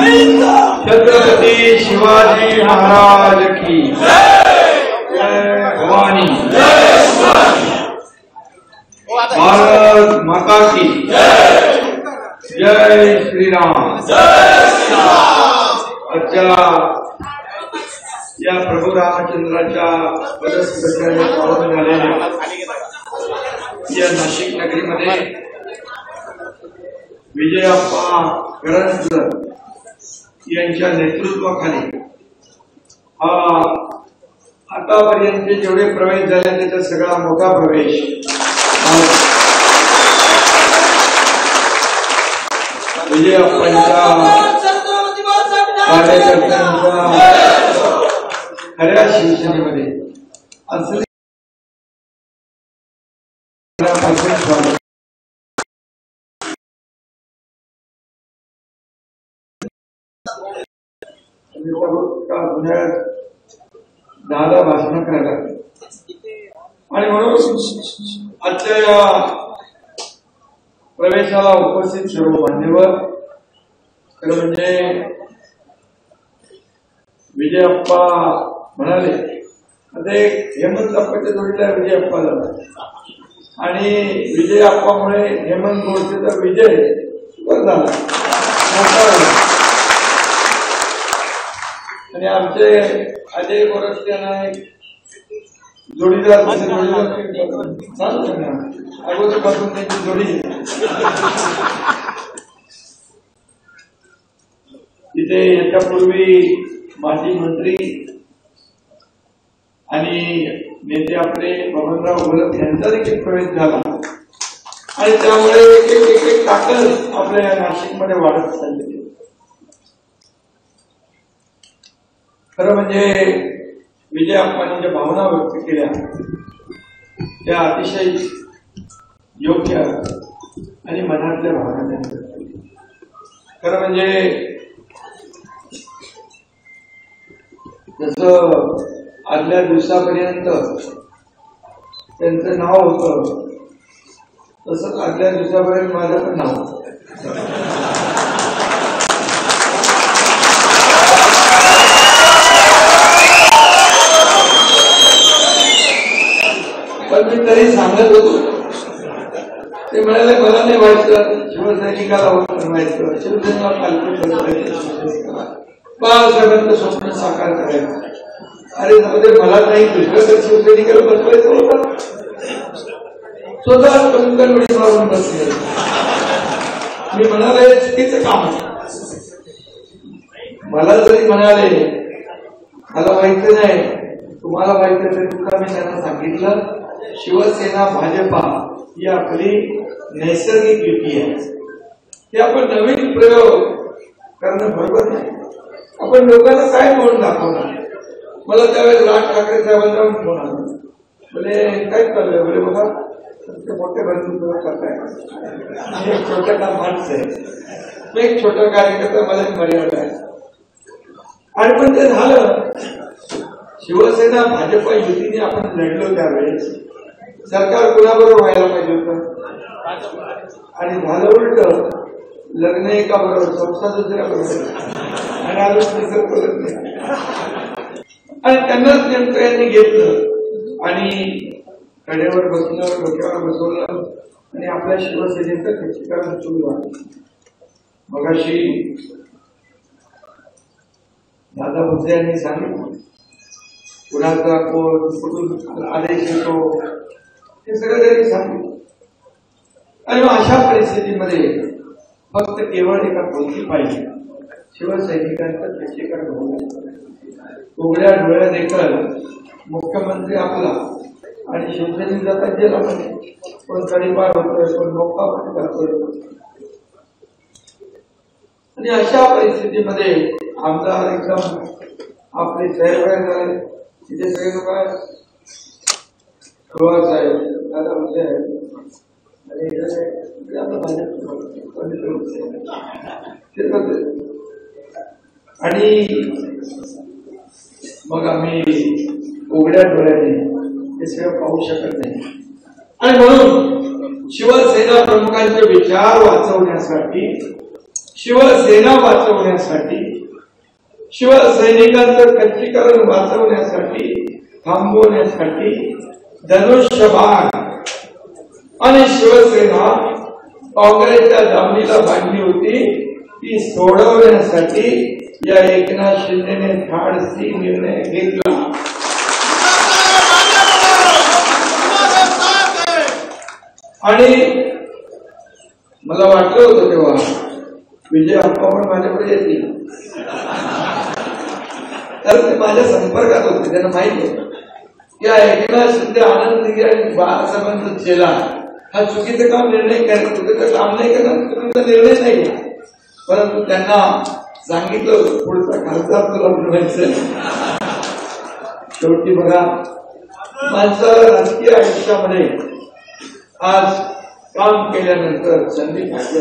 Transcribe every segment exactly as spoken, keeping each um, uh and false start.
छत्रपती शिवाजी महाराज की जय भवानी, भारत माता की जय श्रीराम। आजच्या या प्रभू रामचंद्राच्या पदस्पर्शाने पावन झालेल्या या नाशिक नगरीमध्ये विजयाप्पा करंजकर यांच्या नेतृत्वाखाली हा आतापर्यंत जेवढे प्रवेश झाले त्याचा सगळा मोठा प्रवेश विजयाप्पांच्या कार्यकर्त्यांच्या खऱ्या शिवसेनेमध्ये असले दादा भाषण करायला आणि म्हणून आजच्या या प्रवेशाला उपस्थित सर्व मान्यवर, खरं म्हणजे विजयाप्पा म्हणाले आता हेमंत अप्पाच्या जोडीला विजयाप्पा झाला आणि विजयाप्पामुळे हेमंत गोडसेचा विजय झाला आणि आमचे अजय गोरस्ते यांना जोडीदार अगोदरपासून त्यांची जोडी तिथे याच्यापूर्वी माजी मंत्री आणि नेते आपले बबनराव घोलप यांचा देखील प्रवेश झाला आणि त्यामुळे एक एक एक ताकद आपल्या नाशिकमध्ये वाढत चालली। खरं म्हणजे विजयाप्पांनी ज्या भावना व्यक्त केल्या त्या अतिशय योग्य आणि मनातल्या भावना व्यक्त केल्या। खरं म्हणजे जसं आदल्या दिवसापर्यंत त्यांचं नाव होतं तसंच आदल्या दिवसापर्यंत माझं पण नाव होतं। पण मी तरी सांगत होतो, ते म्हणाले मला नाही व्हायचं, शिवसैनिकाला व्हायचं, शिवसेनेला कालपूर बाळासाहेबांचं स्वप्न साकार करायचं। अरे मध्ये मला नाही दुसरं तर शिवसैनिकाला बसवायचं होतं, स्वतः कंकणवडी मारून बसले। मी म्हणाले चुकीचं काम, मला जरी म्हणाले मला व्हायचं नाही, तुम्हाला व्हायचं तरी तुला मी त्यांना सांगितलं शिवसेना भाजपा ही आपली नैसर्गिक युती आहे, ते आपण नवीन प्रयोग करणं बरोबर नाही। आपण लोकांना काय म्हणून दाखवणार? मला त्यावेळेस राज ठाकरे साहेबांना फोन आला, बोले काय चाललंय? बोले बघा मोठे बंधू करताय, एक छोटा काम माणसं आहे, एक छोटा कार्यकर्ता मला मर्यादा आहे। आणि पण ते झालं, शिवसेना भाजपा युतीने आपण लढलो त्यावेळेस सरकार कुणाबरोबर व्हायला पाहिजे होतं आणि झालं उलट, लग्न एका बरोबर संस्था दुसऱ्या बरोबर आणि आलोच करत नाही आणि त्यांनाच नेमकं यांनी घेतलं आणि कड्यावर बसलं, डोक्यावर बसवलं आणि आपल्या शिवसेनेचं खच्चीकरण सुरू झालं। मगाशी दादा भुसे यांनी सांगितलं कुणाचा कोण कुठून आदेश येतो हे सगळं त्यांनी सांगितलं आणि मग अशा परिस्थितीमध्ये फक्त केवळ एका गोष्टी पाहिजे, शिवसैनिकांचं खच्चीकरण होणं। उघड्या डोळ्या देखील मुख्यमंत्री आपला आणि शिवसैनिक जातात जेलामध्ये, कोण तडीपार होतोय, कोण मोक्कामध्ये जातोय आणि अशा परिस्थितीमध्ये आमदार एकदम आपले सैरवैर झाले, तिथे सगळे लोक आहेत, गोवा साहेब दादा भुसे आहेत आणि मग आम्ही उघड्या डोळ्याने हे सगळं पाहू शकत नाही आणि म्हणून शिवसेना प्रमुखांचे विचार वाचवण्यासाठी शिवसेना वाचवण्यासाठी, शिवसैनिकांचं खच्चीकरण वाचवण्यासाठी, थांबवण्यासाठी धनुष्यबाण आणि शिवसेना काँग्रेसच्या दामणीला बांधली होती, ती सोडवण्यासाठी या एकनाथ शिंदेने धाडसी निर्णय घेतला. आणि मला वाटलं होतं तेव्हा विजय अप्पा पण माझ्याकडे येतील, तर ते माझ्या संपर्कात होते. त्यांना माहिती होतं की एकनाथ शिंदे, आनंद दिघे आणि बाळासाहेबांचा चेला हा चुकीचं काम निर्णय करायचं, चुकीचं काम नाही करणार, चुकीचा निर्णय नाही घ्या. परंतु त्यांना सांगितलं पुढचा खासदार तुला बनवायचं. शेवटी बघा, माणसाला राजकीय आयुष्यामध्ये आज काम केल्यानंतर संधी पाहिजे.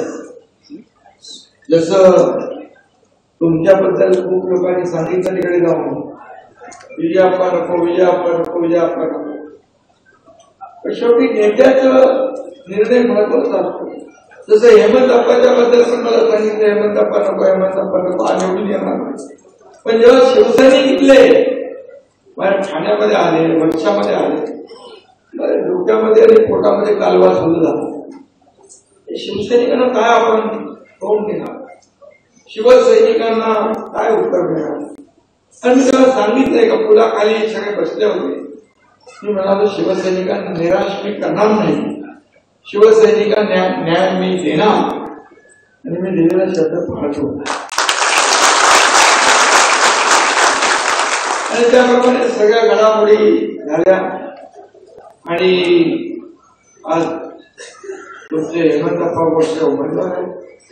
जसं तुमच्याबद्दल खूप लोकांनी सांगितलं तिकडे जाऊन, विजयाप्पा नको, विजयाप्पा नको, विजयाप्पा नको. पण शेवटी नेत्याचं निर्णय महत्वाचा असतो. जसं हेमंतप्पाच्या बद्दल पण मला सांगितलं हेमंतप्पा नको, हेमंतप्पा नको, निवडून येणार नाही. पण जेव्हा शिवसैनिक इथले माझ्या ठाण्यामध्ये आले, वर्षामध्ये आले, डोक्यामध्ये आणि पोटामध्ये कालवा सुरू झाला. शिवसैनिकांना काय आपण तोंड देणार, शिवसैनिकांना काय उत्तर देणार. आणि मी त्याला सांगितलंय का पुलाखाली सगळे बसले होते, मी म्हणालो शिवसैनिकांना निराश मी करणार नाही, शिवसैनिकांना न्याय मी देणार आणि मी दिलेला शब्द पाळतो. आणि त्याप्रमाणे सगळ्या घडामोडी झाल्या. आणि आज तुमचे हेमंतप्पा गोडसे उमेदवार आहेत,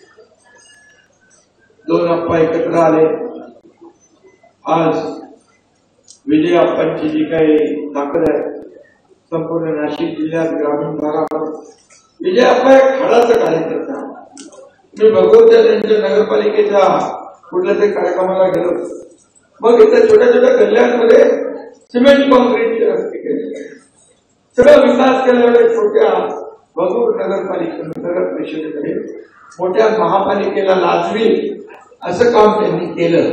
दोन अप्पा एकत्र आले. आज विजय अप्पांची जी काही ताकद आहे संपूर्ण नाशिक जिल्ह्यात ग्रामीण भागामध्ये, विजय अप्पा एक खडाचा कार्यकर्ता. मी भगवत्या त्यांच्या नगरपालिकेच्या कुठल्या तरी कार्यक्रमाला गेलो, मग इथे छोट्या छोट्या गल्ल्यांमध्ये सिमेंट कॉन्क्रीटचे रस्ते केले, सगळं विकास केल्यामुळे छोट्या भगूर नगरपालिका नगर परिषदेकडे मोठ्या महापालिकेला लाजवी असं काम त्यांनी केलं.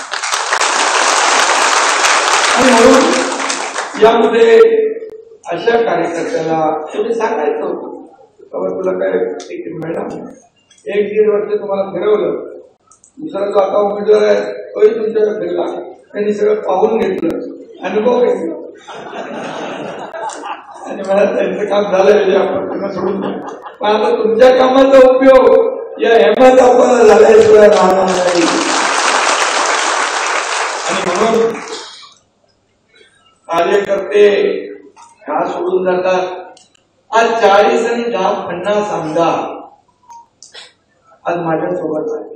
आणि म्हणून यामध्ये अशा कार्यकर्त्याला तुम्ही सांगायचं होतं बाबा तुला काय तिकीट मिळणार, एक दीड वर्ष तुम्हाला फिरवलं, दुसरा जो आता उमेदवार आहे तोही तुमच्याकडे फिरला, त्यांनी सगळं पाहून घेतलं, अनुभव घेतला आणि मला त्यांचं काम झालं म्हणजे आपण त्यांना सोडून द्या. पण आता तुमच्या कामाचा उपयोग या हेमंत आपण झाल्याशिवाय राहणार नाही. आणि म्हणून कार्यकर्ते का सोडून जातात. आज चाळीस आणि दहा पन्नास आमदार आज माझ्यासोबत आहे.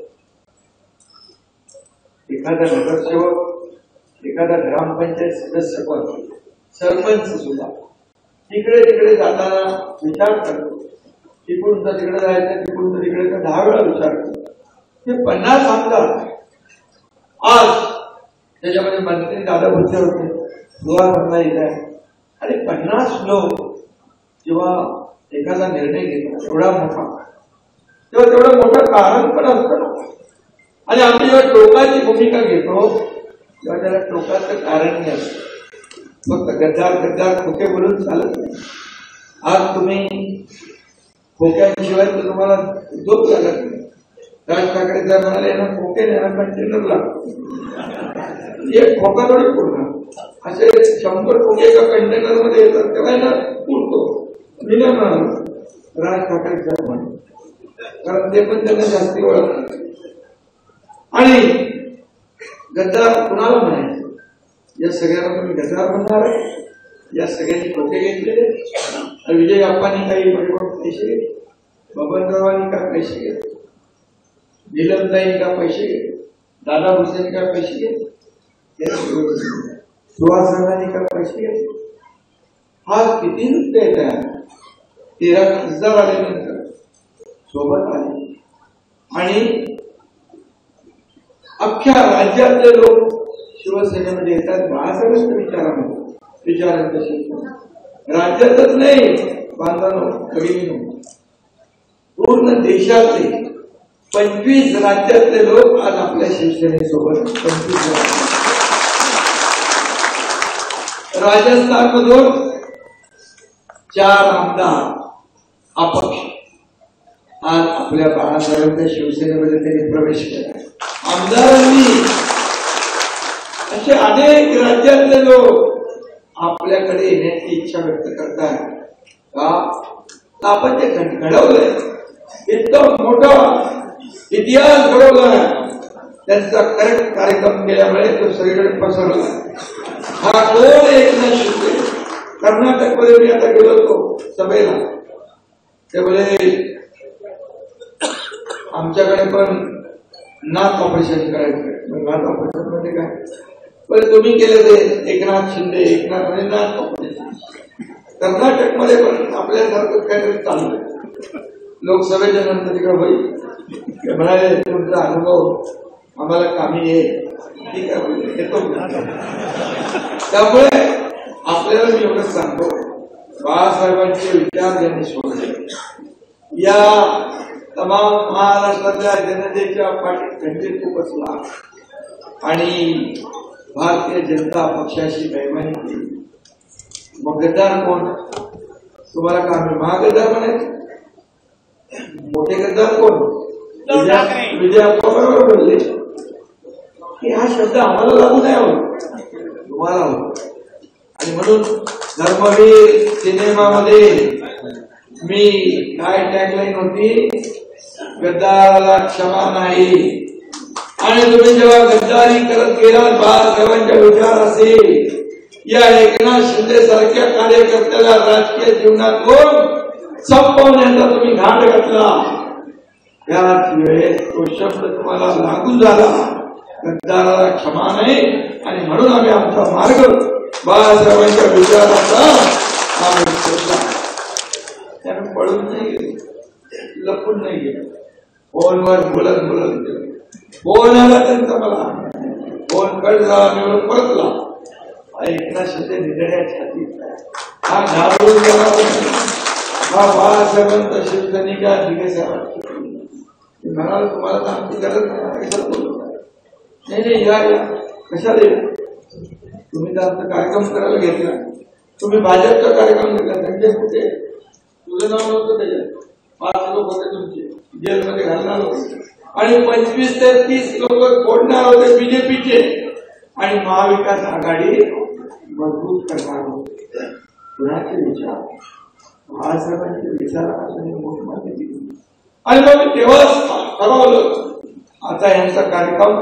एखादा नगरसेवक, एखादा ग्रामपंचायत सदस्य पण, सरपंच सुद्धा तिकडे तिकडे जाताना विचार करतो, तिकडून तर तिकडे जायचं, तिकडून तर तिकडे तर दहा वेळा विचार करतो. हे पन्नास आमदार आज त्याच्यामध्ये मंत्री दादा भुसे होते, दुवा बनला इथे, आणि पन्नास लोक जेव्हा एखादा निर्णय घेतात एवढा मोठा, तेव्हा तेवढं मोठं कारण पण असतं. आणि आम्ही जेव्हा टोकाची भूमिका घेतो तेव्हा त्याला टोकाचं कारण नाही असतं. फक्त गद्दार गद्दार खोके बोलून चालत नाही. आज तुम्ही खोक्यांशिवाय तर तुम्हाला झोप लागत नाही. राज ठाकरे जर म्हणाले ना खोके नाही कंटेनर लागतो, एक खोका थोडी पूर्ण, असे शंभर खोके एका कंटेनर मध्ये येतात तेव्हा ना पुरतो. मी नाही म्हणाल राज ठाकरे सर म्हणे, कारण ते पण त्यांना जास्ती ओळखतात. आणि गद्दार कुणाला म्हणायचं, या सगळ्यांना तुम्ही गद्दार म्हणणार आहे. या सगळ्यांनी खोके घेतलेले, विजय अप्पांनी काही पैसे घेतले, बबनरावांनी का पैसे घेतले, नीलमताईंनी का पैसे घेतले, दादा भुसेंनी का पैसे घेतले, सुहासरावांनी का पैसे घेतले. हा किती नुसते येत आहे. तेरा खासदार आल्यानंतर सोबत आले आणि अख्ख्या राज्यातले लोक शिवसेनेमध्ये येतात. बाळासाहेबांच्या विचारामध्ये विचारांचं शिक्षण राज्यातच नाही, बांधवांनो, भगिनींनो, पूर्ण देशातले पंचवीस राज्यातले लोक आज आपल्या शिवसेनेसोबत पंचवीस राजस्थान मधून चार आमदार अपक्ष आज आपल्या बाळासाहेबांच्या शिवसेनेमध्ये त्यांनी प्रवेश केला. आमदारांनी असे अनेक राज्यातले लोक आपल्याकडे येण्याची इच्छा व्यक्त करतात का आपण ते घडवलंय. इतकं मोठा इतिहास घडवलाय. त्यांचा करेक्ट कार्यक्रम केल्यामुळे तो सगळीकडे पसरला. हा कोण एकनाथ शिंदे. कर्नाटकमध्ये मी आता गेलो होतो सभेला. ते बोले आमच्याकडे पण नाक ऑपरेशन करायचं. नाक ऑपरेशन म्हणजे काय. पण तुम्ही केले ते एकनाथ शिंदे एकनाथ म्हणजे नाक ऑपरेशन. कर्नाटकमध्ये पण आपल्यासारखं काहीतरी चाललंय. लोकसभेच्या नंतर तिकडे होईल म्हणाले तुमचा अनुभव आम्हाला कामी येईल. ठीक आहे येतो. त्यामुळे आपल्याला मी एवढंच सांगतो बाळासाहेबांचे विचार ज्यांनी सोडले या तमाम महाराष्ट्रातल्या जनतेच्या पाठीत खंजीर बसला आणि भारतीय जनता पक्षाशी बेईमानी केली. मग गद्दार कोण. तुम्हाला का आम्ही महागद्दार म्हणायचं. मोठे गद्दार कोण. विजय अप्पा बरोबर बोलले की हा शब्द आम्हाला लागू नाही होत तुम्हाला होत. आणि म्हणून धर्मवीर सिनेमामध्ये मी काय टॅगलाईन होती गद्दाराला क्षमा नाही. आणि तुम्ही जेव्हा गद्दारी करत गेलात बाळासाहेबांच्या विचार असेल या एकनाथ शिंदे सारख्या कार्यकर्त्याला राजकीय जीवनातून संपवण्याचा तुम्ही घाट घातला. त्याच वेळेस तो शब्द तुम्हाला लागू झाला. गद्दाराला क्षमा नाही. आणि म्हणून आम्ही आमचा मार्ग बाळासाहेबांच्या विचाराचा आम्ही शोधला. त्यानं पळून नाही गेले लपून नाही गेले. फोनवर बोलत बोलत गेले. फोन आला त्यांचा मला फोन कट झाला निवडून परतला. एकनाथ शिंदे निधड्या छातीत हा घाबरून गेला. हा बाळासाहेबांचा शिवसैनिका दिगेसाहेब म्हणाल तुम्हाला तर आमची गरज नाही. नाही नाही या या कशाला तुम्ही तर आमचा कार्यक्रम करायला घेतला. तुम्ही भाजपचा कार्यक्रम घेतला. त्यांचे कुठे तुझं नाव नव्हतं त्याच्यात. पाच लोक होते तुमचे जेलमध्ये घालणार होते आणि पंचवीस ते तीस लोक फोडणार होते बीजेपीचे आणि महाविकास आघाडी मजबूत करणार होते. कुणाचे विचार बाळासाहेबांचे विचाराने मोठमोठे दिले. आणि मग तेव्हाच ठरवलं आता यांचा कार्यक्रम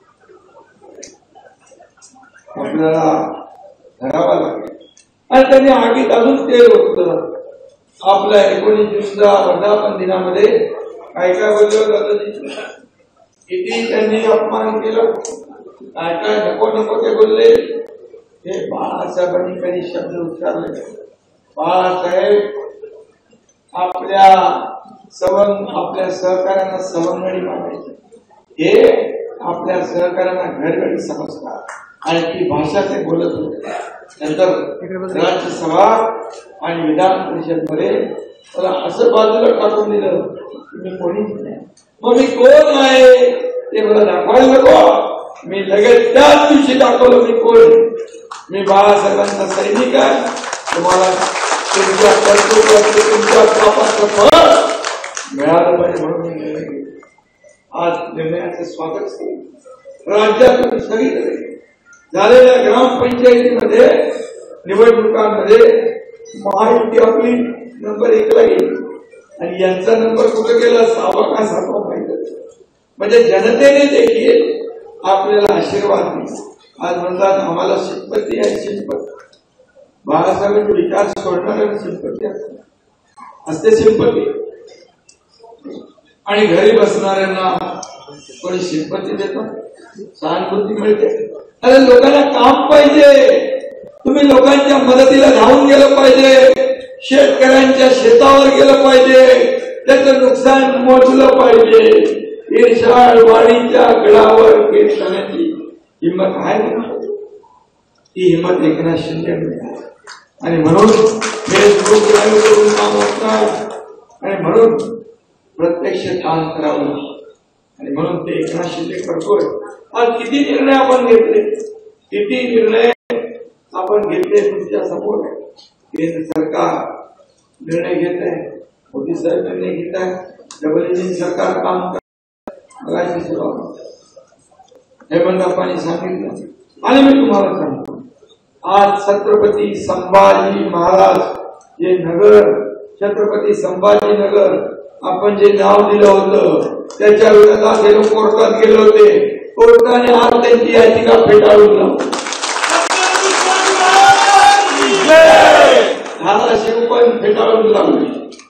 आपल्याला धरावा लागेल. आणि त्यांनी आगीत अजून ते होतं आपल्या एकोणीस जूनच्या वर्धापन दिनामध्ये काय काय बोललं जातं. किती त्यांनी अपमान केलं काय काय नको नको ते बोलले. हे बाळासाहेबांनी काही शब्द उच्चारले. बाळासाहेब आपल्या सवंग आपल्या सहकार्यांना सवंगडी मागायचे. हे आपल्या सहकार्यांना घरगडी समजतात आणि ती भाषा ते बोलत होते. नंतर राज्यसभा आणि विधान परिषद मध्ये मला असं बाजूला टाकून दिलं की मी कोणीच नाही. मग मी कोण आहे ते मला दाखवायला नको. मी लगेच त्याच दिवशी दाखवलं मी कोण. मी बाळासाहेबांचा सैनिक आहे. तुम्हाला तुमच्या कर्तृत्वाचे तुमच्या पापाचं फळ मिळालं पाहिजे म्हणून मी निर्णय घेतला. आज निर्णयाचं स्वागत केलं. राज्यातून सगळीकडे झालेल्या ग्रामपंचायतीमध्ये निवडणुकांमध्ये महायुती आपली नंबर एकला गेली आणि यांचा नंबर कुठे गेला सहावा का सातवा पाहिजे. म्हणजे जनतेने देखील आपल्याला आशीर्वाद दिला. आज म्हणतात आम्हाला शिल्पती आहे शिल्पती. बाळासाहेबांचे विचार सोडणाऱ्या शिल्पती असते शिल्पती आणि घरी बसणाऱ्यांना कोणी शिल्पती देतात. सहानुभूती मिळते. अरे लोकांना काम पाहिजे. तुम्ही लोकांच्या मदतीला धावून गेलं पाहिजे. शेतकऱ्यांच्या शेतावर गेलं पाहिजे. त्याचं नुकसान मोजलं पाहिजे. ईर्षाळ वाढीच्या गडावर कीर्तनाची हिंमत आहे. ती हिंमत एकनाथ शिंदे आणि म्हणून फेसबुक लाईव्ह करून काम होत नाही आणि म्हणून प्रत्यक्ष काम करावं. आणि म्हणून ते एकनाथ शिंदे करतोय. आज किती निर्णय आपण घेतले, किती निर्णय आपण घेतले तुमच्या समोर. केंद्र सरकार निर्णय घेत आहे, मोदी साहेब निर्णय घेत आहे, डबल इंजिन सरकार काम करायची सेवा. हेमंत अप्पांनी सांगितलं आणि मी तुम्हाला सांगतो, आज छत्रपती संभाजी महाराज जे नगर, छत्रपती संभाजी नगर आपण जे नाव दिलं होतं त्याच्या विरोधात हे लोक कोर्टात गेले होते. कोर्टाने आज त्यांची याचिका फेटाळून लावली. धाराशिव पण फेटाळून लावली.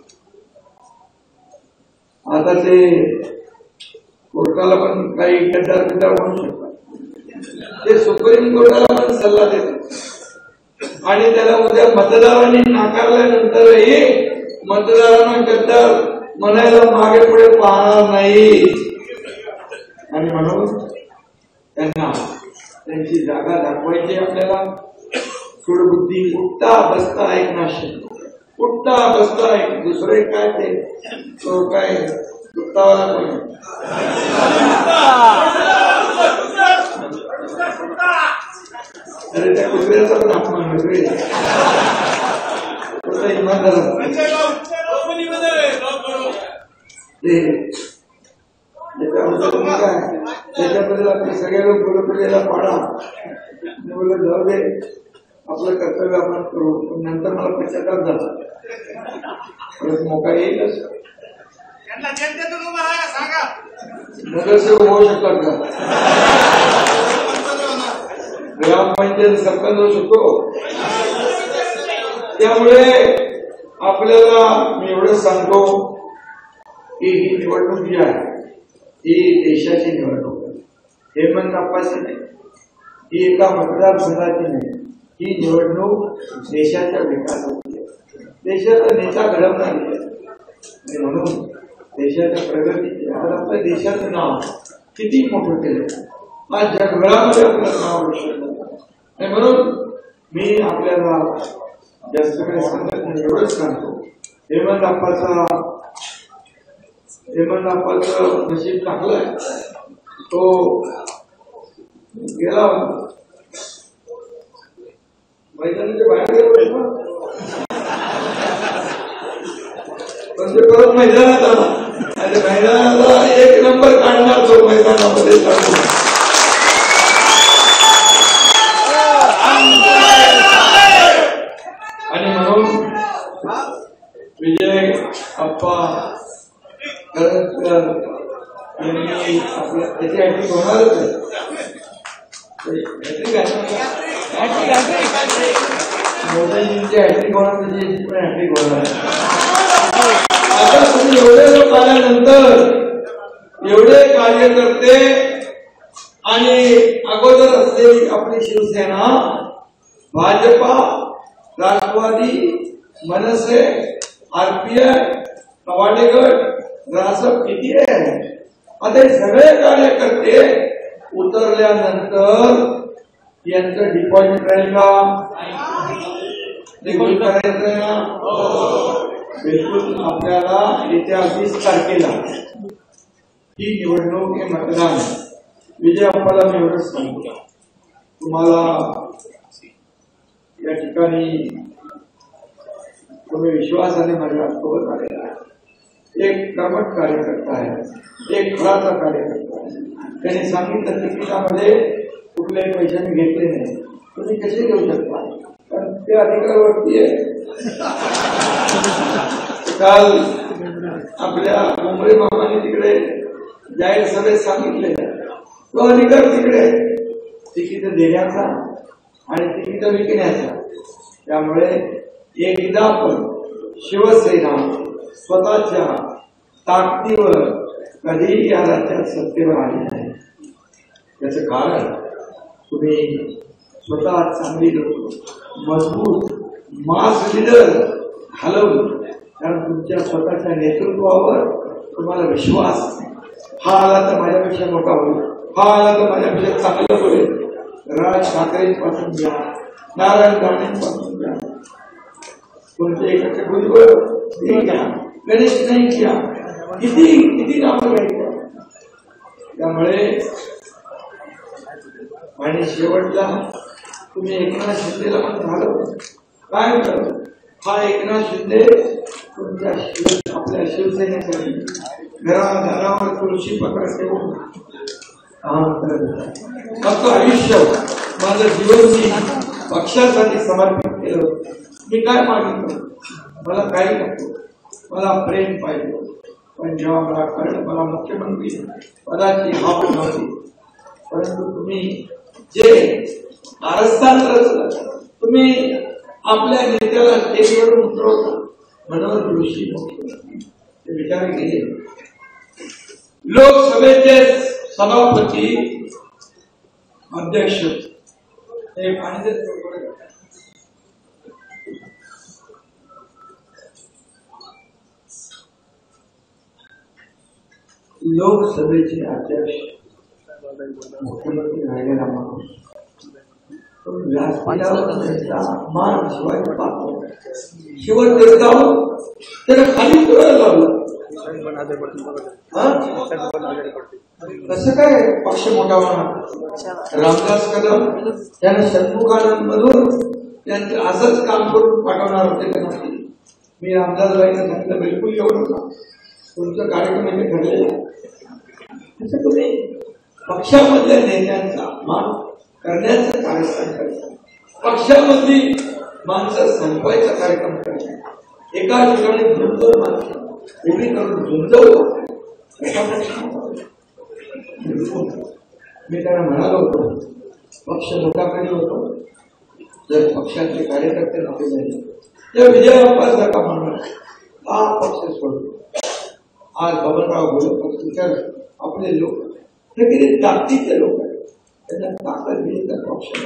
आता ते कोर्टाला पण काही गद्दार गद्दार म्हणू शकतात. ते सुप्रीम कोर्टाला पण सल्ला देतात आणि त्याला उद्या मतदारांनी नाकारल्यानंतरही मतदारांना गद्दार म्हणायला मागे पुढे पाहणार नाही. आणि म्हणून त्यांना त्यांची जागा दाखवायची आपल्याला. सुडबुद्धी उठता बसता एक नाशिक, उठता बसता एक दुसरे काय ते तो काय सुट्टावाला पण अरे त्या कुत्र्याचा पण अपमान दुसरे इमानदार काय त्याच्याबद्दल आपले सगळे लोक बोलत याला पाडा. बोलत जाऊ दे, आपलं कर्तव्य आपण करू. नंतर मला पश्चाताप झाला, परत मोका येईलच. नगरसेवक होऊ शकतात का? ग्रामपंचायत सरपंच होऊ शकतो. त्यामुळे आपल्याला मी एवढंच सांगतो की ही निवडणूक जी आहे ही देशाची निवडणूक आहे. हेमंत अप्पाची नाही, ही एका मतदारसंघाची नाही, ही निवडणूक देशाच्या विकासाची आहे, देशाचा नेता घडवणारी आहे. आणि म्हणून देशाच्या प्रगतीचे आज आपल्या देशाचं नाव किती मोठं केलं, आज जगभरामध्ये आपलं नाव रोशन झालं. आणि म्हणून मी आपल्याला जास्त काही सांगत नाही, एवढंच सांगतो हेमंत अप्पाचा हेमंत अप्पाचं नशीब टाकलंय. तो गेला मैदानाच्या बाहेर गेला पण ते परत मैदानात आला आणि मैदानाला एक नंबर काढणार तो मैदानामध्ये काढून. आणि म्हणून विजय अप्पा यांनी आपल्या त्याची हॅट्रिक होणारच आहे. हॅट्रिक मोदींची हॅट्रिक होणार, त्याची पण हॅट्रिक होणार. आता तुम्ही एवढे लोक आल्यानंतर एवढे कार्यकर्ते आणि अगोदर असलेली आपली शिवसेना, भाजपा, राष्ट्रवादी, मनसे, आरपीआय, कवाडे गट, रासप किती आहे. आता हे सगळे कार्यकर्ते उतरल्यानंतर यांचं डिपॉझिट राहील का? डिपॉझिट करायचं ना? बिलकुल. आपल्याला येत्या वीस तारखेला ही निवडणूक हे मतदान. विजय अप्पाला मी एवढंच सांगतो, तुम्हाला या ठिकाणी तुम्ही विश्वासाने माझ्या सोबत आलेला आहे. एक कर्मठ कार्यकर्ता आहे, एक खराचा कार्यकर्ता आहे. त्यांनी सांगितलं तिकिटामध्ये कुठल्याही पैशाने घेतले नाही. तुम्ही कसे घेऊ शकता? कारण ते अधिकारावरती आहे. काल आपल्या मुंबई मामाने तिकडे जाहीर सभेत सांगितले तो अधिकार तिकडे तिकीट देण्याचा आणि तिकीट विकण्याचा. त्यामुळे एकदा पण शिवसेना स्वतःच्या ताकदीवर कधीही या राज्यात सत्तेवर आली नाही. त्याचं कारण तुम्ही स्वतः चांगली लोक, मजबूत मास लीडर घालवून, कारण तुमच्या स्वतःच्या नेतृत्वावर तुम्हाला विश्वास, हा आला तर माझ्यापेक्षा मोठा होईल, हा आला तर माझ्यापेक्षा चांगलं होईल. राज ठाकरेंपासून घ्या, नारायण राणेंपासून घ्या, तुमचे एकाचे भुजबळ घ्या, गणेश नाही घ्या, किती किती नावं घ्यायच्या. त्यामुळे आणि शेवटला तुम्ही एकनाथ शिंदेला पण झालं काय करू, हा एकनाथ शिंदे तुमच्या शिव आपल्या शिवसेनेसाठी घराघरावर तुळशी पत्र ठेवून काम करत फक्त आयुष्य माझं जीवन मी पक्षासाठी समर्पित केलं. मी काय मागितलं, मला काही नको, मला प्रेम पाहिजे. पण जेव्हा मला कळलं मला मुख्यमंत्री पदाची हाव नव्हती, परंतु तुम्ही जे कारस्थान रचलं, तुम्ही आपल्या नेत्याला स्टेजवरून उतरवता मनोहर जोशी ते विचार केले. लोकसभेचे सभापती अध्यक्ष हे पाणी लोकसभेचे अध्यक्ष मुख्यमंत्री राहिलेला माणूस मान शिवाय पाहतो शेवट देवतावर त्याला खाली करायला लावलं. कसं काय पक्ष मोठा होणार? रामदास कदम त्यांना षण्मुखानंद मधून त्यांचं असंच काम करून पाठवणार होते का नसते? मी रामदासबाईंना सांगितलं बिलकुल एवढं का, तुमचं कार्यक्रम हे ठरलेला असं तुम्ही पक्षामधल्या नेत्यांचा मान करण्याचं कार्यक्रम करता, पक्षामधली माणसं संपवायचा कार्यक्रम करता. एका ठिकाणी दोन दोन माणसं उभी करून झुंजवलं. मी त्यांना म्हणालो होतो पक्ष मोठा कधी होतो जर पक्षाचे कार्यकर्ते नव्हते झाले तर विजयाप्पासारखा माणूस हा पक्ष सोडतो. आज बबनराव बोलत तर आपले लोक हे किती ताकदीचे लोक आहेत, त्यांना ताकद दिली तर पक्ष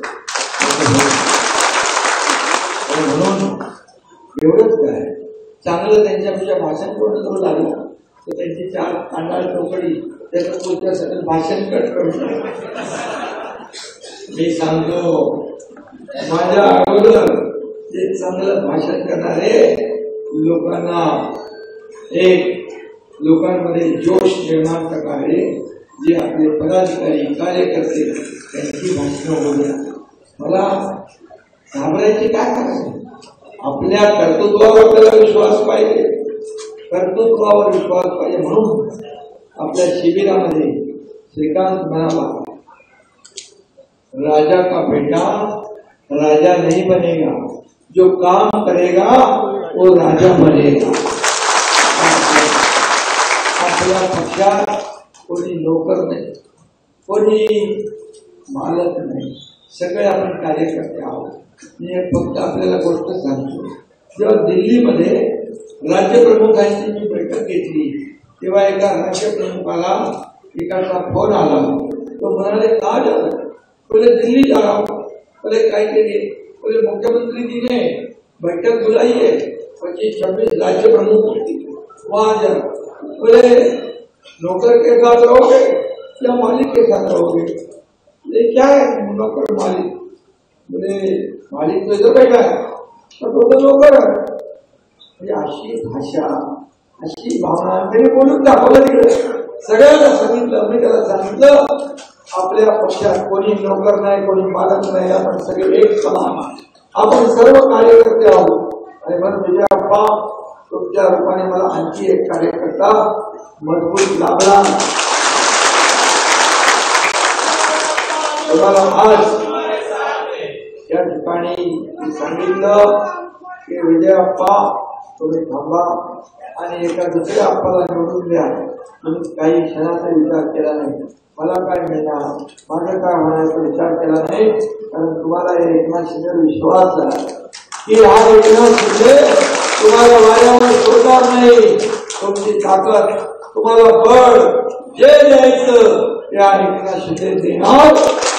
म्हणून एवढंच काय चांगलं त्यांच्यापेक्षा भाषण करून जर लागलं तर त्यांची चार तांडाळ चौकडी त्याचं पुढच्यासाठी भाषण कट करून मी सांगतो माझ्या अगोदर ते चांगलं भाषण करणारे लोकांना एक लोकांमध्ये जोश निर्माण करणारे जे आपले पदाधिकारी कार्यकर्ते त्यांची भाषणं बोलूया. मला घाबरायचे काय करायचे? आपल्या कर्तृत्वावर आपल्याला विश्वास पाहिजे, कर्तृत्वावर विश्वास पाहिजे. म्हणून आपल्या शिबिरामध्ये श्रीकांत म्हणाला राजा का बेटा राजा नहीं बनेगा, जो काम करेगा वो राजा बनेगा. आपल्या पक्षात कोणी नोकर नाही, कोणी मालक नाही, सगळे आपण कार्यकर्ते आहोत. मी फक्त आपल्याला गोष्ट सांगतो, जेव्हा दिल्लीमध्ये राज्यप्रमुखांची मी बैठक घेतली तेव्हा एका राज्यप्रमुखाला एकाचा फोन आला. तो म्हणाले का झालं? बोले दिल्ली जा रहा हूं. बोले काय केले? बोले मुख्यमंत्री जी ने बैठक बुलाई है, पच्चीस छब्बीस राज्य प्रमुख वहां जा. बोले नौकर के साथ रहोगे या मालिक के साथ रहोगे? ये क्या है नौकर मालिक? बोले मालिक तो इधर बैठा है तो तो नौकर है. अशी भाषा अशी भावना त्याने बोलून दाखवलं तिकडे. सगळ्यांना सांगितलं, मी त्याला सांगितलं आपल्या पक्षात कोणी नोकर नाही, कोणी मालक नाही, आपण सगळे एक समान, आपण सर्व कार्यकर्ते आहोत. आणि म्हणून विजयाप्पा तुमच्या रूपाने मला आणखी एक कार्यकर्ता मजबूत लाभला. तुम्हाला आज या ठिकाणी सांगितलं की विजयाप्पा तुम्ही थांबा आणि एका दुसऱ्या अप्पाला निवडून द्या. तुम्ही काही क्षणाचा विचार केला नाही, मला काय मिळणार, माझं काय होण्याचा विचार केला नाही. कारण तुम्हाला एकनाथ शिंदे विश्वास आहे की हा एकनाथ शिंदे तुम्हाला वाऱ्यावर सोडणार नाही. तुमची ताकद, तुम्हाला बळ जे द्यायचं त्या एकनाथ शिंदे देणार.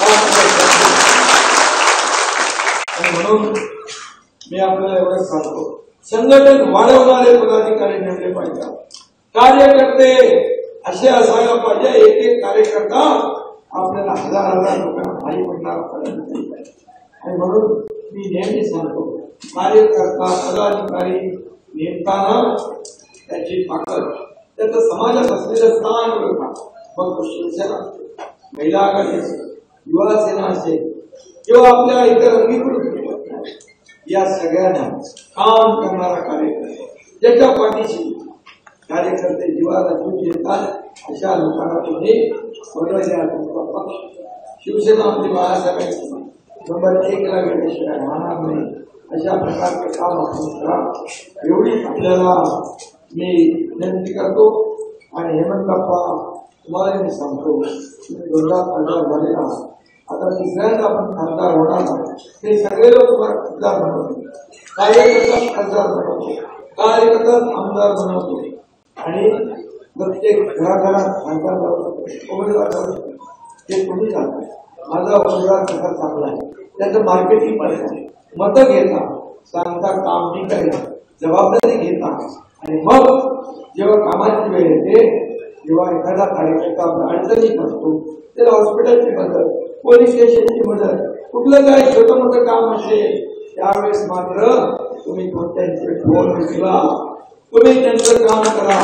म्हणून मी आपल्याला एवढं सांगतो, संघटन वाढवणारे पदाधिकारी नेमले पाहिजे, कार्यकर्ते असे असायला पाहिजे. एक एक कार्यकर्ता आपल्याला हजार हजार लोकांना भारी पडणार नाही. आणि म्हणून मी नेहमी सांगतो कार्यकर्ता पदाधिकारी नेमताना त्याची ताकद, त्याचं समाजात असलेलं स्थान ओळखा. मग तो शिवसेना, महिला आघाडी असेल, युवा सेना असेल किंवा आपल्या इतर अंगीकृत या सगळ्यांना काम करणारा कार्यकर्ता ज्याच्या पाठीशी कार्यकर्ते जीवाला जीव देतात अशा लोकांना तुम्ही बदलल्या तुमचा पक्ष शिवसेना म्हणजे बाळासाहेब नंबर एक ला गेल्याशिवाय राहणार नाही अशा प्रकारचे काम आपण करा एवढी आपल्याला मी विनंती करतो. आणि हेमंतप्पा तुम्हाला मी सांगतो तुम्ही जोरात खासदार झालेला आता तिसऱ्यांदा आपण खासदार होणार ते सगळे लोक तुम्हाला खासदार बनवतो, कार्यकर्ता खासदार बनवतो, कार्यकर्ता आमदार बनवतो आणि प्रत्येक घराघरात खासदार बनवतो ते तुम्ही सांगता. माझा उमेदवार कसा चांगला आहे त्याचं मार्केटिंग करायचं, मतं घेता सांगता काम नाही करायचं, जबाबदारी घेता आणि मग जेव्हा कामाची वेळ येते जेव्हा एखादा कार्यकर्ता आपल्या अडचणीत असतो त्याला हॉस्पिटलची मदत, पोलीस स्टेशनची मदत, कुठलं काय छोटं मोठं काम असेल त्यावेळेस मात्र तुम्ही कोणत्यांचे फोन उचला, तुम्ही त्यांचं काम करा.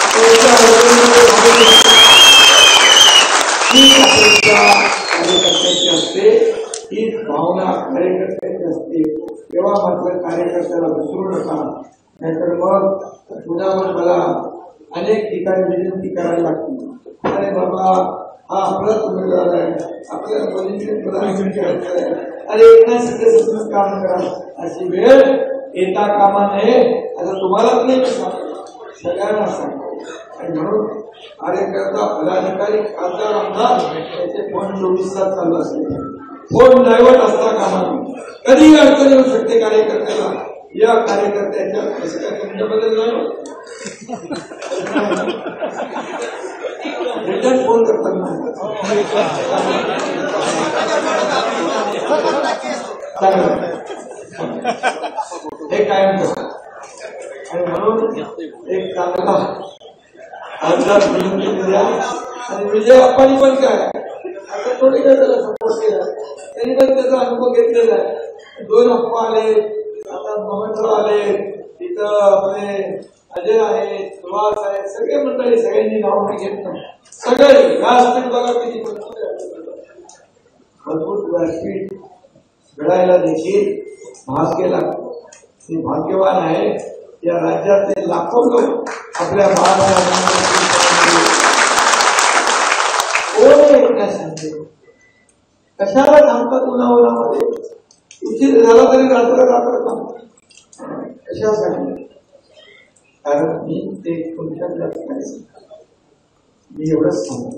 कार्यकर्त्याची असते ही भावना कार्यकर्त्याची असते तेव्हा मात्र कार्यकर्त्याला विसरू नका. नाहीतर मग पुण्यावर मला अनेक ठिकाणी विनंती करावी लागते, अरे बाबा हा आपलाच उमेदवार आहे, आपल्याला करायचं आहे, अरे एकनाथ शिंदे काम करा अशी वेळ येता कामा नये असं तुम्हालाच नाही सगळ्यांना सांगतो. आणि म्हणून कार्यकर्ता पदाधिकारी खासदार आमदार त्याचे फोन चोवीस तास चालू असते, फोन डायव्हर्ट असता कामा नये. कधीही अडचण येऊ शकते कार्यकर्त्याला. या कार्यकर्त्याच्या कसं काय तुमच्याबद्दल झालं रिटर्न फोन करताना हे कायम करा. आणि म्हणून एक चांगला खासदार निवडून द्या. आणि विजय अप्पानी पण काय आता थोडी काय त्याला सपोर्ट केला, त्यांनी पण त्याचा अनुभव घेतलेला आहे. दोन अप्पा आले, आता मोहनराव आले, तिथं आपले अजय आहे, सुहास आहे, सगळे मंडळी सगळ्यांनी नाव नाही घेतलं. सगळे व्यासपीठ बघा किती मजबूत व्यासपीठ घडायला देखील भाग केला. ते भाग्यवान आहे. या राज्यातले लाखो लोक आपल्या महाराष्ट्रात कशाला सांगतात उन्हाळ्यामध्ये उशीर झाला तरी रात्र रात्र काम कशासाठी? कारण मी ते तुमच्यातल्या ठिकाणी मी एवढंच सांगतो,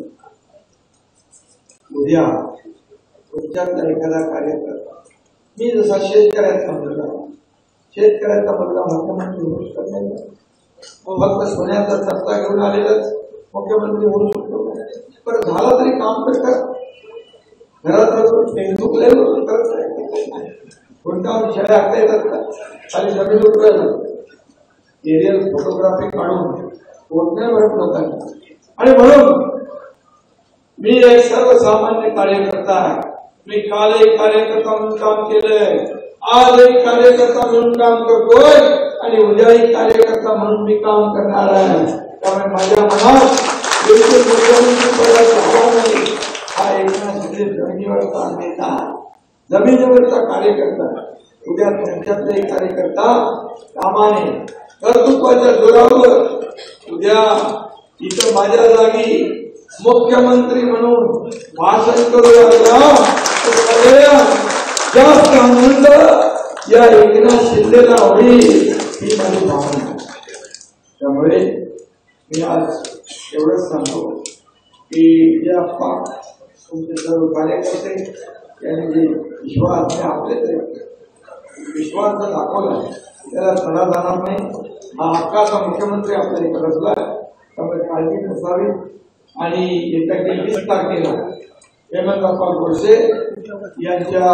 उद्या तुमच्यातला एखादा कार्यकर्ता मी जसा शेतकऱ्याचा मुलगा शेतकऱ्याचा मुलगा मुख्यमंत्री होऊ शकत नाही, फक्त सोन्याचा सत्ता घेऊन आलेलाच मुख्यमंत्री होऊ शकतो. पण झाला तरी काम तर कर, घरात बसून फेसबुक लाईव्ह करत कोणता विषय ऐकता येतात का? खाली जमीन उतरायला एरियल फोटोग्राफी काढून पोहोचण्या भरत लोकांना. आणि म्हणून मी एक सर्वसामान्य कार्यकर्ता आहे. मी काल एक कार्यकर्ता म्हणून काम केलंय, आज एक कार्यकर्ता म्हणून काम करतोय आणि उद्याही कार्यकर्ता म्हणून मी काम करणार आहे. त्यामुळे माझ्या मनात मुख्यमंत्री पदाचा हवा नाही. हा एकनाथ शिंदे जमिनीवरचा नेता, जमिनीवरचा कार्यकर्ता. उद्या तुमच्यातले कार्यकर्ता कामाने कर्तृत्वाच्या जोरावर उद्या इथं माझ्या जागी मुख्यमंत्री म्हणून भाषण करू लागला तर जास्त आनंद या एकनाथ शिंदेला होईल ही माझी भावना. त्यामुळे मी आज एवढंच सांगतो की जे आपण तुमचे सर्व कार्यकर्ते यांनी जे विश्वास आपले विश्वास जर दाखवला त्याला चढा जाणार नाही. हा हक्काचा मुख्यमंत्री आपल्या इकडे असला त्यामुळे काळजी नसावी. आणि येत्या तेवीस तारखेला हेमंतप्पा गोडसे यांच्या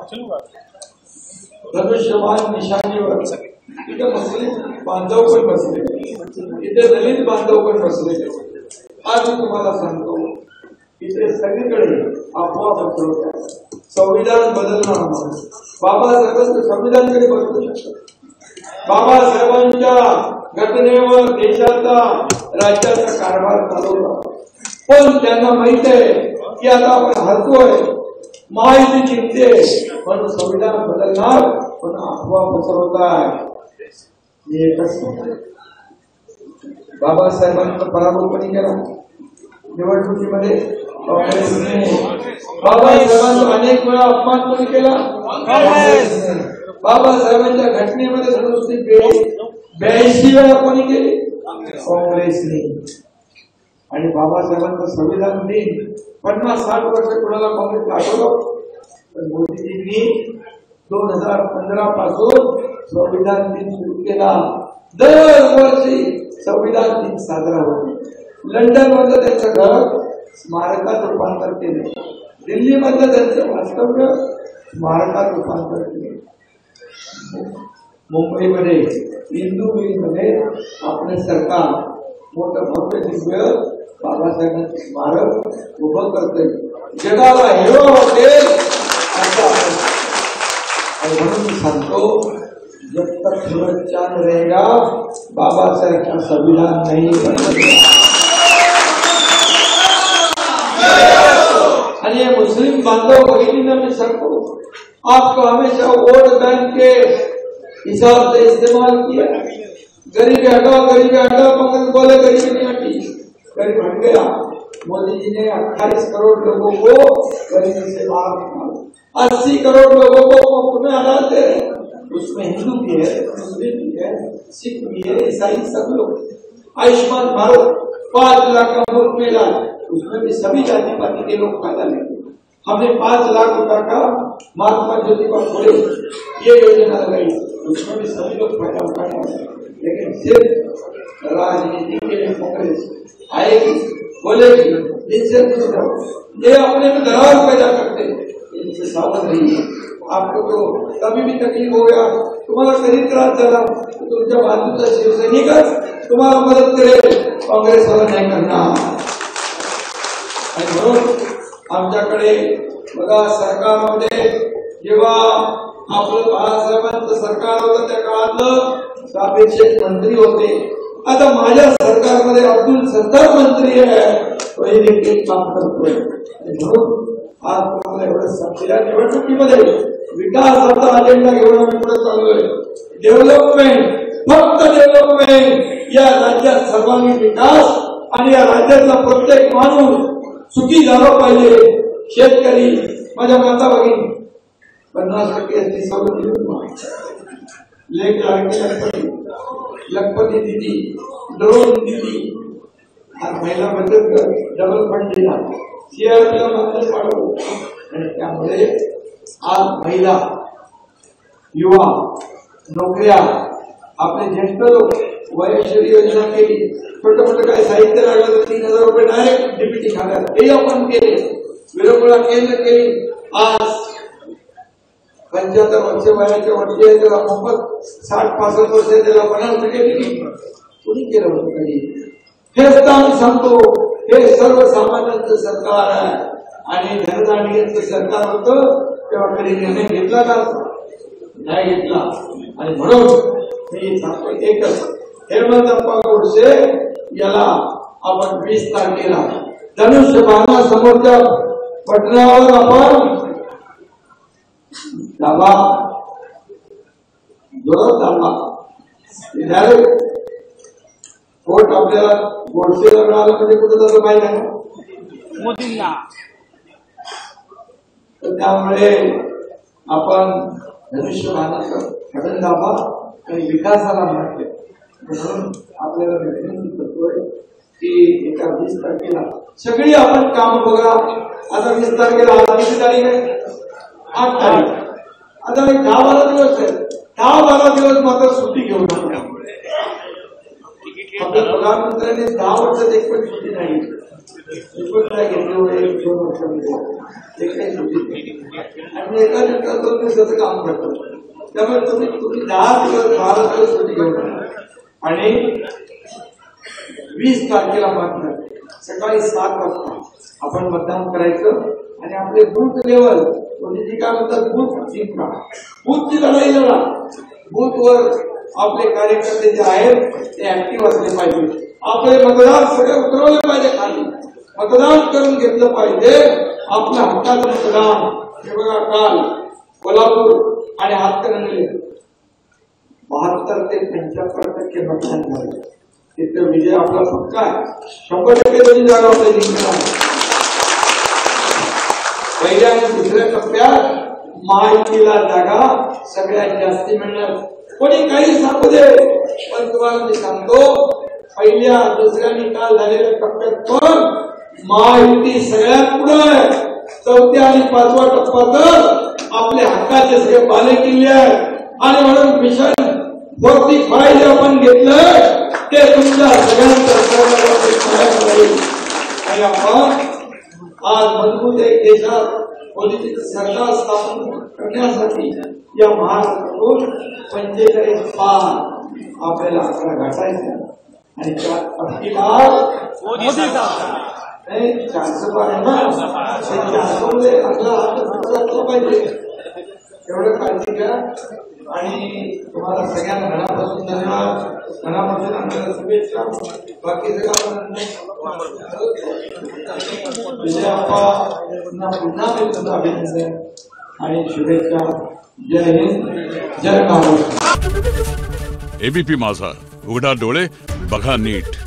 धनुष्यबाण निशाणीवर तिथे मुस्लिम बांधव पण बसले, तिथे दलित बांधव पण बसले. आज मी तुम्हाला सांगतो इथे सगळीकडे अफवा पसरवतात, संविधान बदलणार म्हणून. बाबासाहेबांचं संविधान कधी बदलू शकतं? बाबासाहेबांच्या घटनेवर देशाचा राज्याचा कारभार चालवला. पण त्यांना माहित आहे की आता आपण हरतोय, माहिती जिंकते, पण संविधान बदलणार, पण अफवा पसरवताय. हे एकच बाबासाहेबांचा पराभव कोणी केला निवडणुकीमध्ये? काँग्रेसने. बाबासाहेबांचा अनेक वेळा अपमान कोणी केला? काँग्रेसने. बाबासाहेबांच्या घटनेमध्ये नुसती ब्याऐंशी वेळा कोणी केली? काँग्रेसने. आणि बाबासाहेबांचं संविधान दिन पन्नास साठ वर्ष कोणाला काँग्रेस आठवलं? पण मोदीजींनी दोन हजार पंधरा पासून संविधान दिन सुरू केला. दरवर्षी संविधान दिन साजरा होतो. लंडन मधलं त्यांचं घर स्मारकात रूपांतर केले, दिल्ली मधलं त्यांचं वास्तव्य स्मारकात रूपांतर केले, मुंबईमध्ये इंदुमिलमध्ये आपले सरकार मोठं भव्य दिव्य बाबासाहेबांचं स्मारक उभं करते. जगाला हिरो वाटेल असं. आणि म्हणून मी सांगतो, जब तक सूरज चांद रहेगा बाबासाहेब का संविधान नहीं बदलेगा. आणि ये मुस्लिम बांधव भगिनींना मैं सांगतो, आपको हमेशा वोट बैंक के हिसाब से इस्तेमाल किया. गरीबी हटाओ, गरीबी हटाओ, मगर बोले गरीबी नहीं हटी, गरीब हट गया. मोदी जी ने अट्ठाईस करोड़ लोगों को गरीबी से बाहर निकाला. अस्सी करोड़ लोगों को मुफ्त में अनाज दे रहे. उसमें हिंदू भी है, मुस्लिम भी है, सिख भी है, ईसाई सब लोग. आयुष्मान भारत पांच लाख का मुफ्त में इलाज, उसमें भी सभी जाति पाति के लोग फायदा लेंगे. हमने पांच लाख रुपए का महात्मा ज्योतिबा फुले ये योजना लगाई, उसमें भी सभी लोग फायदा उठाने. लेकिन सिर्फ राजनीति के लिए कांग्रेस आएगी, बोलेगी, इनसे ये अपने में दरार पैदा करते, इनसे सावधान रहिए. आपको तो कभी भी तकलीफ हो गया, तुम्हारा शरीर त्रास झाला, तो तुमच्या बाजूचा शिवसैनिक तुम्हाला मदत करेल, काँग्रेसला नाही करणार. आणि म्हणून आमच्याकडे बघा, सरकारमध्ये जेव्हा आपलं बाळासाहेबांचं सरकार होतं त्या काळातलं सापेक्ष मंत्री होते. आता माझ्या सरकारमध्ये अब्दुल सत्तार मंत्री आहे, तो देखील काम करतोय. आणि म्हणून आज तुम्हाला एवढं सांगतो, या निवडणुकीमध्ये विकासाचा अजेंडा घेऊन आम्ही पुढे चाललोय. डेव्हलपमेंट, फक्त डेव्हलपमेंट. या राज्यात सर्वांगीण विकास आणि या राज्यातला प्रत्येक माणूस सुखी झाला पाहिजे. शेतकरी, माझ्या माता भगिनी पन्नास टक्के असते सवलत, लेख लाडकी लखपती, लखपती दिदी, ड्रोन दिदी, आज महिला बचत गट डबल फंड दिला, सीआरपीला मात्र पाठवलं. आणि त्यामुळे आज महिला, युवा, नोकऱ्या, आपले ज्येष्ठ लोक वयश्री योजना केली. छोटं मोठं काय साहित्य लागलं तर तीन हजार रुपये डायरेक्ट डीबीटी खात्यात, हे आपण केले. विरंगुळा केंद्र केली. आज पंच्याहत्तर वर्ष वयाच्या वरती आहे त्याला मोफत, साठ पासष्ट वर्ष त्याला पन्नास टक्के दिली. कोणी केलं होतं काही? हेच तर आम्ही सांगतो, हे सर्वसामान्यांचं सरकार आहे. आणि धनदांडग्यांचं सरकार होतं तेव्हा कधी निर्णय घेतला का? नाही घेतला. आणि म्हणून मी सांगतो एकच, हेमंतप्पा गोडसे याला आपण वीस तारखेला धनुष्यबाणा समोरच्या पटनावर आपण दाबा, जोरात दाबा. डायरेक्ट कोर्ट आपल्याला गोडसेला मिळालं म्हणजे कुठं जातं माहिती आहे ना, मोदींना. तर त्यामुळे आपण धनुष्यबाणाचं बटन दाबा आणि विकासाला म्हटले. म्हणून आपल्याला विनंती करतोय की एका वीस तारखेला सगळी आपण काम बघा. आता वीस तारखेला आज किती तारीख आहे? आठ तारीख. आता एक दहा बारा दिवस आहे. दहा बारा दिवस मात्र सुट्टी घेऊ नका. आपल्या प्रधानमंत्र्यांनी दहा वर्षात एक पण सुट्टी नाही नाही घेतली. दोन वर्षामध्ये एक काही सुट्टी आणि एका दिवसात दोन दिवसाचं काम करतात. त्यामुळे तुम्ही तुम्ही दहा दिवस बारा दिवस सुट्टी घेऊ नका. आणि वीस तारखेला मात्र सकाळी सात वाजता आपण मतदान करायचं. आणि आपले बूथ लेवल म्हणजे काय म्हणतात, बूथ जिंकणा, बूथची लढाई लढा. बूथवर आपले कार्यकर्ते जे आहेत ते ऍक्टिव्ह असले पाहिजे. आपले मतदार सगळे उतरवले पाहिजे खाली. मतदान करून घेतलं पाहिजे. आपल्या हक्काचं मतदान. हे बघा काल कोल्हापूर आणि हातकणंगले बहात्तर ते पंच्याहत्तर टक्के मतदान झालं. तिथं विजय आपला पक्का आहे. शंभर टक्के दोन्ही जागा आपल्या जिंकणार. पहिल्या आणि दुसऱ्या टप्प्यात महायुतीला जागा सगळ्यात जास्ती मिळणार. कोणी काही सांगू दे, पण तुम्हाला मी सांगतो पहिल्या दुसऱ्या निकाल झालेल्या टप्प्यात पण महायुती सगळ्यात पुढे आहे. चौथ्या आणि पाचवा टप्पा तर आपल्या हक्काचे सगळे बाले किल्ले आहेत. आणि म्हणून मिशन फोर्टी फाय जे आपण घेतलं ते तुमच्या सगळ्यांच्या आणि आपण आज मजबूत एक देशात पॉलिटिक्स सरकार स्थापन करण्यासाठी या महाराष्ट्रातून पंचेचाळीस पार आपल्याला आकडा गाठायचा. आणि अगदी बार नाही चारशे पार आहे ना, चारशे आपला पाहिजे एवढं काळजी घ्या. आणि तुम्हाला सगळ्यांना मनापासून धन्यवाद, मनापासून आम्हाला शुभेच्छा. बाकी सगळं पुन्हा पुन्हा तुमचं अभिनंदन आणि शुभेच्छा. जय हिंद, जय महाराष्ट्र. एबीपी माझा, उघडा डोळे बघा नीट.